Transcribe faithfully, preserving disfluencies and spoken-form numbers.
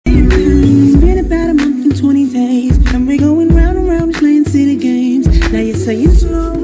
It's been about a month and twenty days, and we're going round and round playing silly games. Now you're saying slow